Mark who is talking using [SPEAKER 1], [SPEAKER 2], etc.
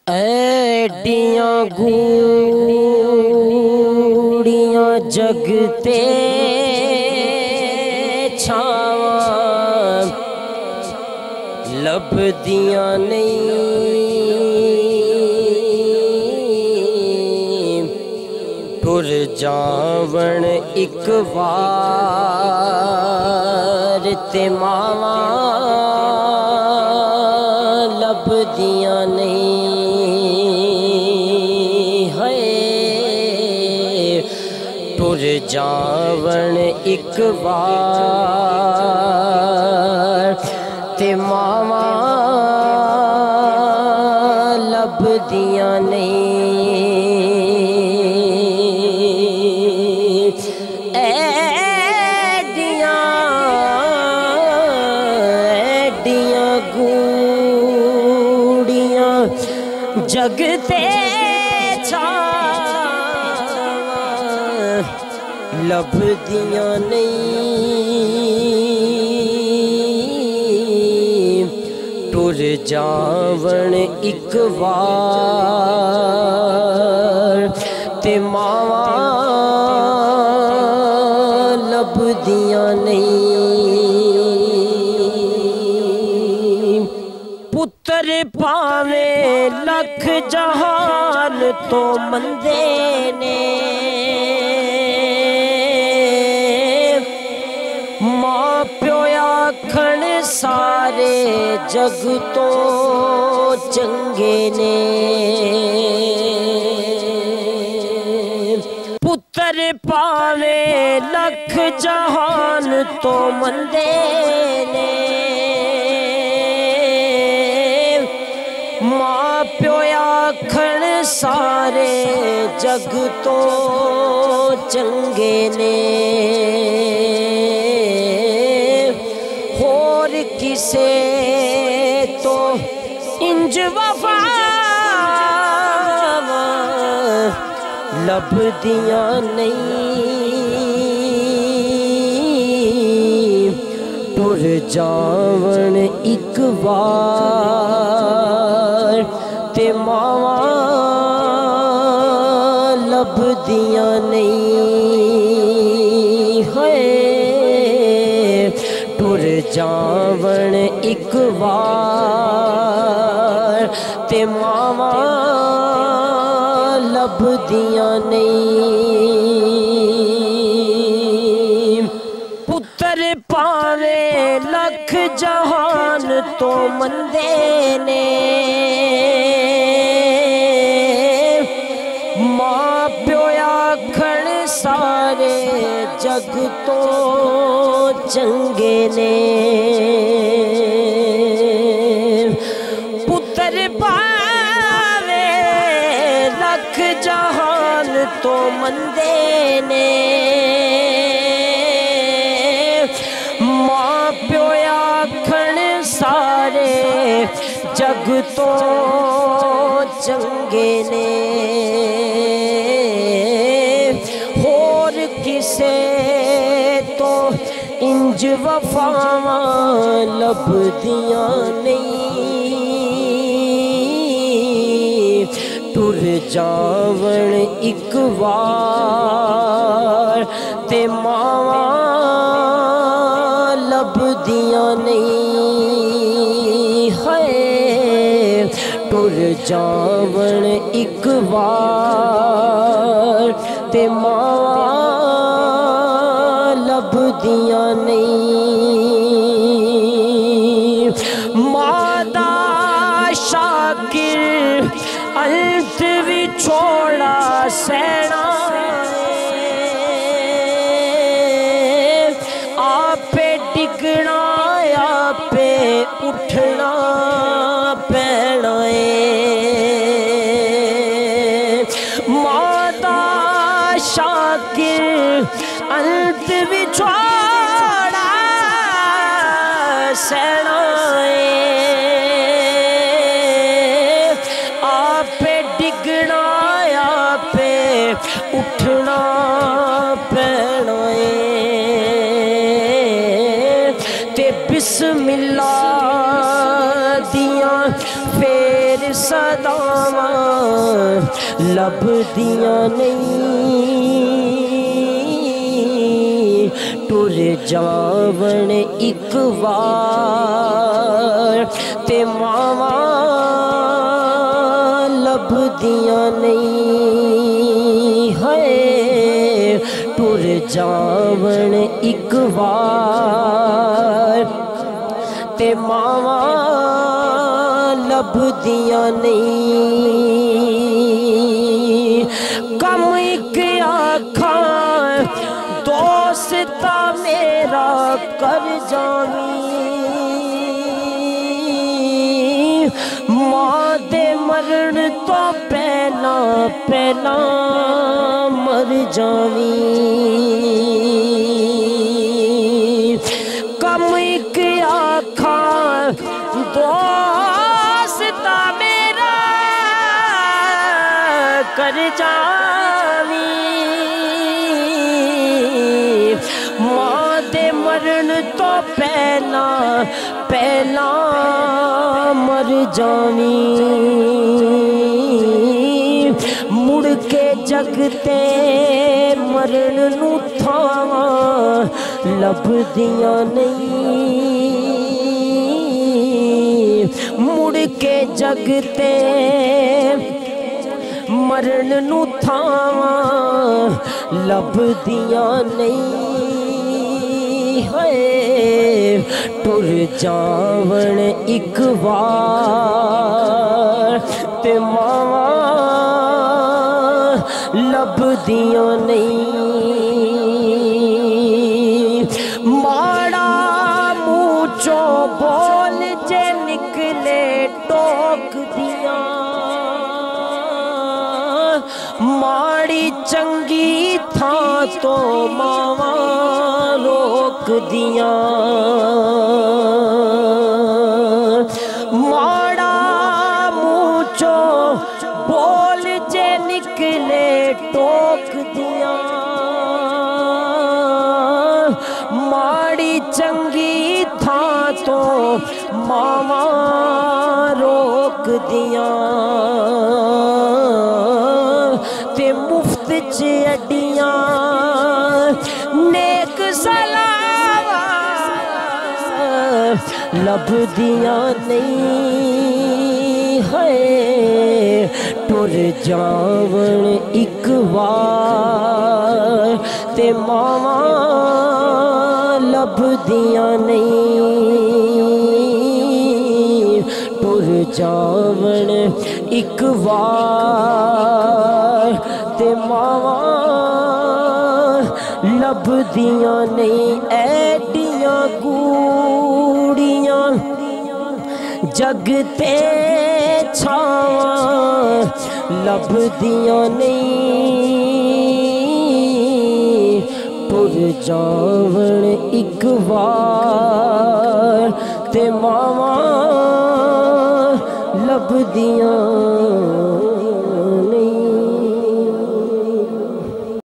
[SPEAKER 1] ایڈیاں گوڑیاں جگتے چھاواں لبھدیاں نہیں ٹر جاون ایک وار تے ماواں لبھدیاں نہیں ٹر جاون ایک وار تے ماواں لبھدیاں نہیں ایڈیاں گوڑیاں جگتے لبھدیاں نہیں ٹر جاون ایک وار تے ماواں لبھدیاں نہیں پتر پاویں لکھ جہان تو مندے نے سارے جگ تو چنگے نے پتر پاویں لکھ جہان تو مندے نے ماں پیو آکھن سارے جگ تو چنگے نے کسے تو انج وفا لبھدیاں نہیں ٹر جاون ایک وار تے ماواں لبھدیاں نہیں ٹر جاون ایک وار تے ماواں لبھدیاں نہیں پتر پاویں لکھ جہان تو مندے نے ماں پیو آکھن سارے جگ تو چنگے نے پتر پاویں لکھ جہان تو مندے نے ماں پیو آکھن سارے جگ تو چنگے نے ہور کسے تو انج وفاواں لبھدیاں نہیں ٹر جاون ایک وار تے ماواں لبھدیاں نہیں ٹر جاون ایک وار تے ماواں لبھدیاں نہیں مادہ شاکر انت بھی چھوڑا سینا آپے ڈگنا آپے اٹھنا پینا مادہ شاکر انت بھی چھوڑا سینا آپے ڈگنا آپے اٹھنا پینا تے بسم اللہ دیاں پھر صد ਸਦਾਵਾਂ ਲੱਭਦੀਆਂ ਨਹੀਂ ਟੁਰ ਜਾਵਣ ਇੱਕ ਵਾਰ ਤੇ ਮਾਵਾਂ ਲੱਭਦੀਆਂ ਨਹੀਂ ਹੈ ਟੁਰ ਜਾਵਣ ਇੱਕ ਵਾਰ ਤੇ ਮਾਵਾਂ ਲੱਭਦੀਆਂ ਨਹੀਂ ਕੰਮ ਇੱਕ ਆਖਾਂ ਦੋਸਤਾ ਮੇਰਾ ਕਰ ਜਾਵੀਂ ਮਾਂ ਦੇ ਮਰਨ ਤੋਂ ਪਹਿਲਾਂ ਪਹਿਲਾਂ ਮਰ ਜਾਵੀਂ ਕੰਮ ਇੱਕ ਆਖਾਂ ਦੋਸਤਾ ਮੇਰਾ ਕਰ ਜਾਵੀਂ ਮਾਂ ਦੇ ਮਰਨ ਤੋਂ ਪਹਿਲਾਂ ਪਹਿਲਾਂ ਮਰ ਜਾਵੀਂ ਮੁੜ ਕੇ ਜਗ ਤੇ ਮਰਨ ਨੂੰ ਥਾਵਾਂ ਲੱਭਦੀਆਂ ਨਹੀਂ ਮੁੜ ਕੇ ਜਗ ਤੇ ਮਰਨ ਨੂੰ ਥਾਵਾਂ ਲੱਭਦੀਆਂ ਨਹੀਂ ਹੈ ਟੁਰ ਜਾਵਣ ਇੱਕ ਵਾਰ ਤੇ ਮਾਵਾਂ ਲੱਭਦੀਆਂ ਨਹੀਂ ਮਾੜਾ ਮੂੰਹ ਚੋਂ ਬੋਲ ਜੇ ਨਿਕਲੇ ਟੋਕਦੀਆਂ ਮਾੜੀ ਚੰਗੀ ਥਾਂ ਤੋਂ ਮਾਵਾਂ ਰੋਕਦੀਆਂ ਮਾੜਾ ਮੂੰਹ ਚੋਂ ਬੋਲ ਜੇ ਨਿਕਲੇ ਟੋਕਦੀਆਂ ਮਾੜੀ ਚੰਗੀ ਥਾਂ ਤੋਂ ਮਾਵਾਂ ਰੋਕਦੀਆਂ ਤੇ ਮੁਫਤ ਚ ਅੱਡੀਆਂ ਨੇਕ ਸਲਾਵਾਂ ਲੱਭਦੀਆਂ ਨਹੀਂ ਹੈ ਟੁਰ ਜਾਵਣ ਇੱਕ ਵਾਰ ਤੇ ਮਾਵਾਂ ਲੱਭਦੀਆਂ ਨਹੀਂ ਟੁਰ ਜਾਵਣ ਇੱਕ ਵਾਰ ਤੇ ਮਾਵਾਂ ਲੱਭਦੀਆਂ ਨਹੀਂ ਐਡੀਆਂ ਗੂੜੀਆਂ ਜਗ ਤੇ ਛਾਵਾਂ ਲੱਭਦੀਆਂ ਨਹੀਂ ਟੁਰ ਜਾਵਣ ਇੱਕ ਵਾਰ ਤੇ ਮਾਵਾਂ ਲੱਭਦੀਆਂ